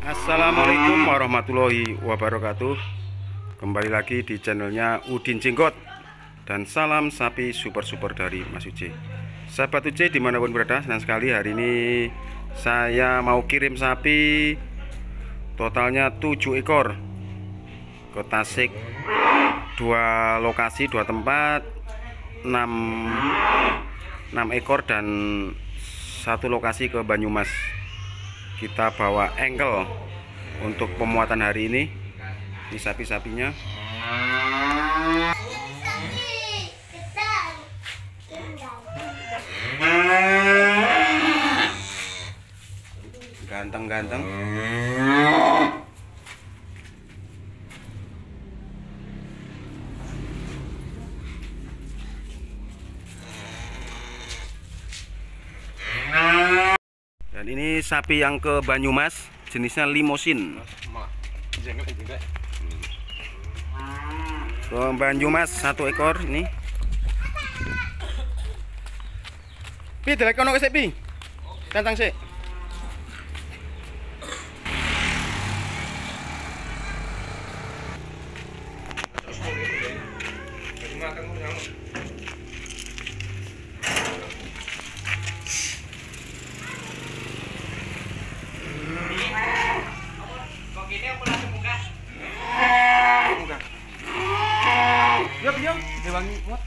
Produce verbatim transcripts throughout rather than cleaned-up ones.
Assalamualaikum warahmatullahi wabarakatuh. Kembali lagi di channelnya Udin Jenggot. Dan salam sapi super-super dari Mas Uce. Sahabat Uce dimanapun berada, senang sekali hari ini saya mau kirim sapi totalnya tujuh ekor ke Tasik. Dua lokasi, dua tempat, enam ekor dan satu lokasi ke Banyumas. Kita bawa engkel untuk pemuatan hari ini. Ini sapi-sapinya. Ganteng-ganteng. Dan ini sapi yang ke Banyumas, jenisnya limosin. Ke Banyumas satu ekor ini. Pi, delek kono kesik pi. Tantang sik. Yo yo, diwangi muat.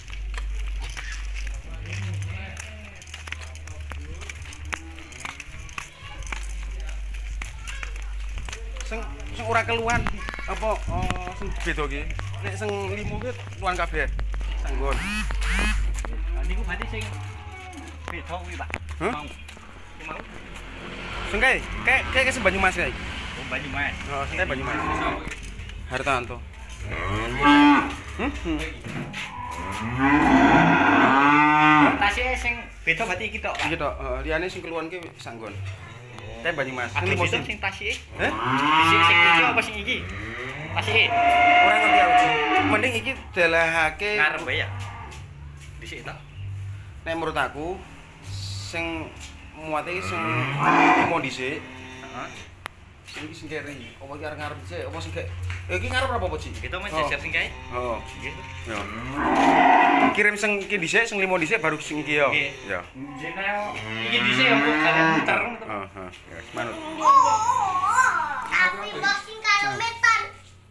Sing sing ora keluhan apa oh, sing beda iki. Nek sing limo ki keluhan kabeh. Sanggon. Lah niku berarti sing beda kuwi, Pak. Hah? Mau. Mau. Sing kae, kae kae sing Banyumas kae. Oh, Banyumas. Oh, sing kae Banyumas. Hartanto. Hmm? Tasih sing beda berarti iki tok, Pak. Iki tok, heeh, liyane sing keluhan ki sanggon. Kae Banyumas. Sing Sing limosin. sing tasih. Heh? Sing sing iki apa sing iki? Tasih. Ora ngerti aku. Mending iki delehake Ngarep bae ya. Dhisik to. nek menurut aku sing muate iki sing mau dhisik. Heeh. Sing iki sing keri. Apa iki arep ngarep dhisik? Apa sing kae? Eh iki ngarep apa sih? Kita menjejer sing kae. Heeh. Gitu. Ya. Kirim sing iki dhisik, sing limo dhisik baru sing iki ya. Ya. Jenel iki dhisik ya kok kalian muter. Heeh. Ya, manut. Aku boxing kayak metan.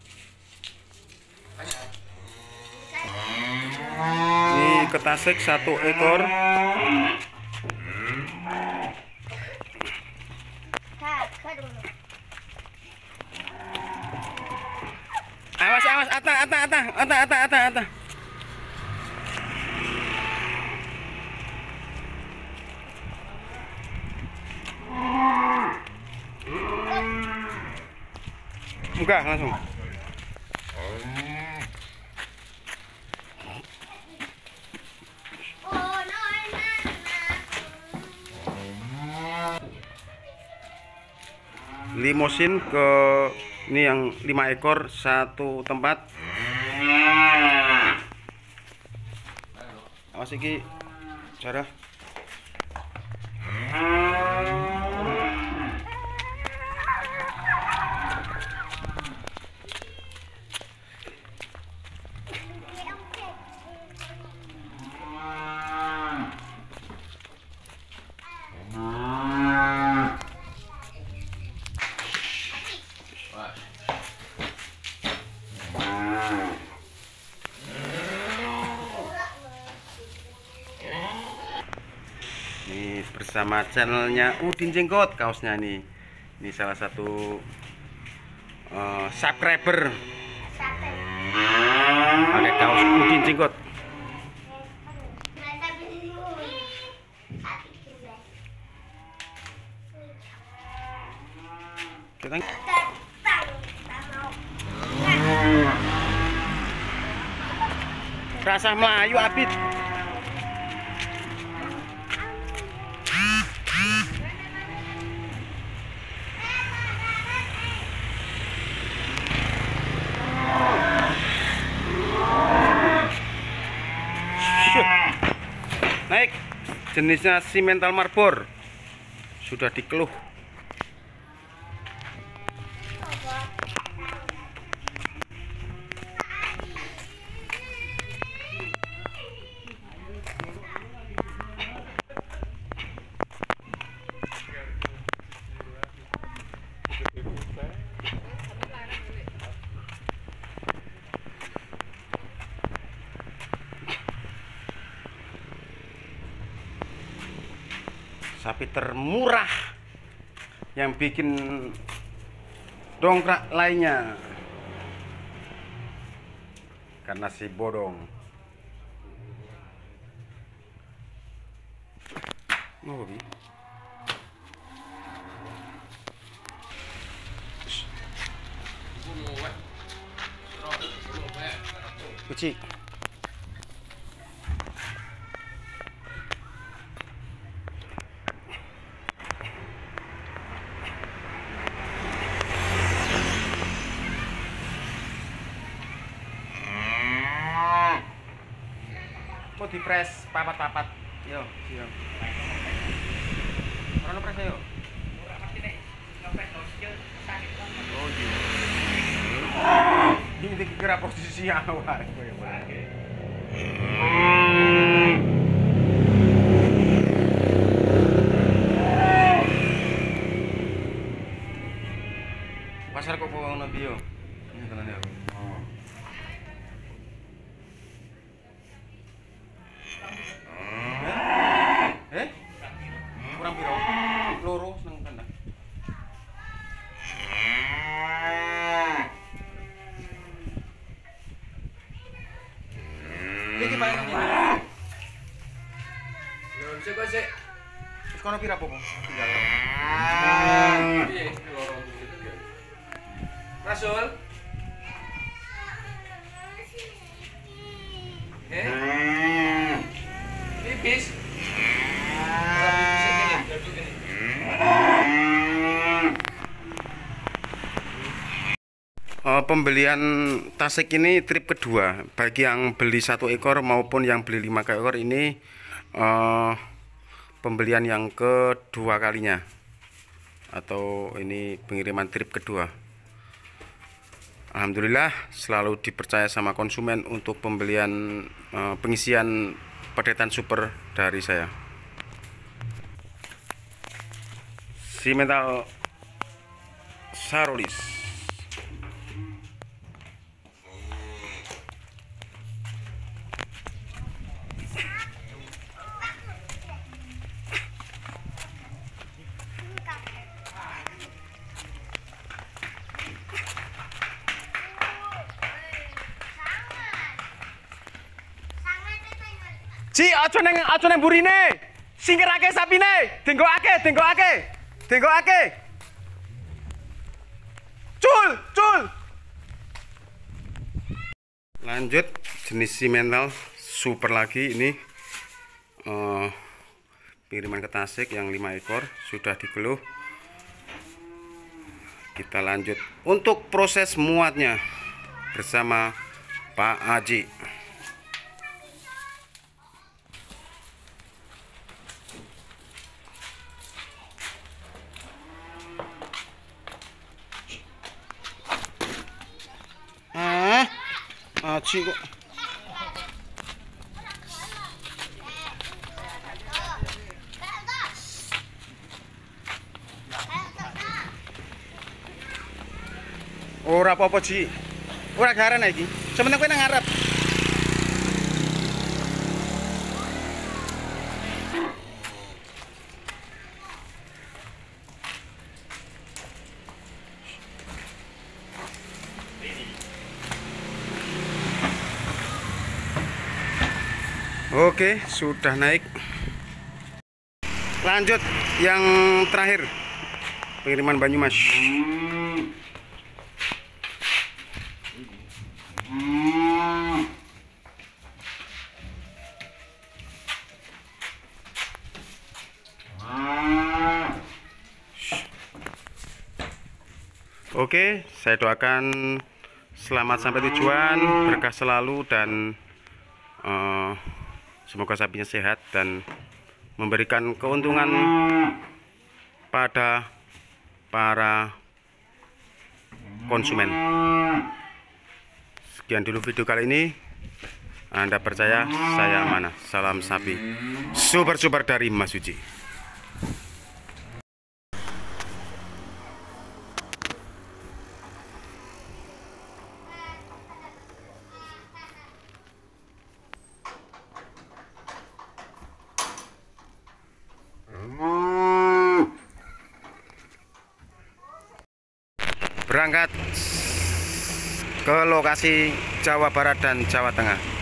Ini ke Tasik satu ekor. Awas awas ata ata ata ata ata ata ata. Buka langsung. Oh, no, Limosin ke ini yang lima ekor satu tempat. Awas iki cara. Ini bersama channelnya Udin Jenggot kaosnya nih. Ini salah satu uh, subscriber pakai kaos Udin Jenggot. Kita rasa Melayu Abid. Naik, jenisnya Simmental Marlboro, sudah dikeluh. sapi termurah yang bikin dongkrak lainnya karena si bodong. Mau Bi? Kucing. Kok dipres papat-papat. Yo, yo. Ora pres yo. Oh iya. Ini dikira posisi awal. Pasar kok ngono piye yo? Ini tenane aku. Eh? Kurang piro? Loro seneng kandang. Iki paling ngene. Yo sik kok sik. Wis kono pira apa? Tinggal. Piye loro gitu ya. Rasul. Eh? Tipis. Uh, pembelian tasik ini trip kedua bagi yang beli satu ekor maupun yang beli lima ekor ini uh, pembelian yang kedua kalinya atau ini pengiriman trip kedua. Alhamdulillah selalu dipercaya sama konsumen untuk pembelian uh, pengisian padetan super dari saya. Simental Sarolis. Ci, aja neng aja neng burine. Singkirake sapine, denggokake, denggokake. Denggokake. Cul, cul. Lanjut jenis simental super lagi ini uh, pengiriman ke Tasik yang lima ekor sudah digeluh. Kita lanjut untuk proses muatnya bersama Pak Aji. Ah, Aji kok. Ora apa-apa, Ji. Ora garan iki. Sementing kowe nang ngarep. Oke, sudah naik. Lanjut yang terakhir. Pengiriman Banyumas. Oke, saya doakan selamat sampai tujuan, berkah selalu dan uh, semoga sapinya sehat dan memberikan keuntungan pada para konsumen. Sekian dulu video kali ini. Anda percaya, saya mana? Salam sapi super-super dari Mas Suci. Mm-hmm. berangkat ke lokasi Jawa Barat dan Jawa Tengah.